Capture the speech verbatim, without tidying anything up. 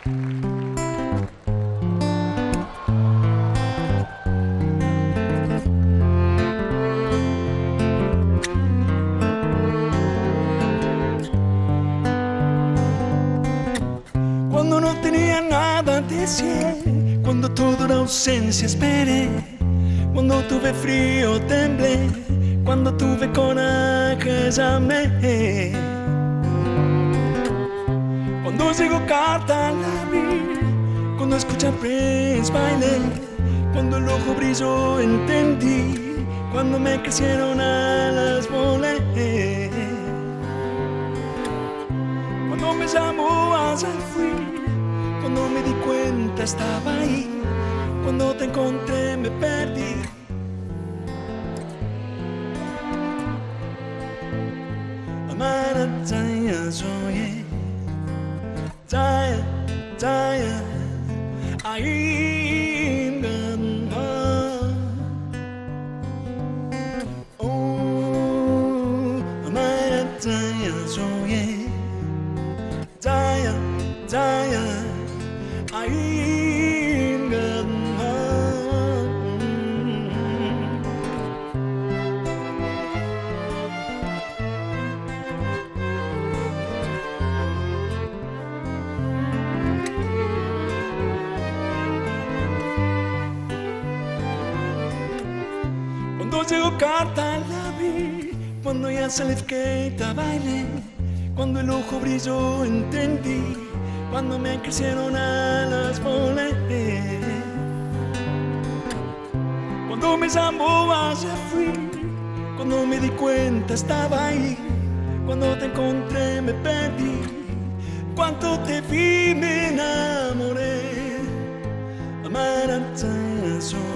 Cuando no tenía nada decir, cuando toda la ausencia esperé, cuando tuve frío temblé, cuando tuve coraje llamé. Cuando llegó carta al abrir, cuando escuché Prince bailé, cuando el ojo brilló entendí, cuando me crecieron alas volé. Cuando me llamó allá fui, cuando me di cuenta estaba ahí, cuando te encontré me perdí. Amara Jaya Soye Jaya Jaya Aim Ganha. Oh Amara Jaya Soye Jaya Jaya Aim Ganha. Cuando llegó carta la vi, cuando ya salí skate bailé, cuando el ojo brilló entendí, cuando me crecieron alas volé. Cuando me llamó allá fui, cuando me di cuenta estaba ahí, cuando te encontré me perdí, cuando te vi me enamoré. Amara Jaya Soye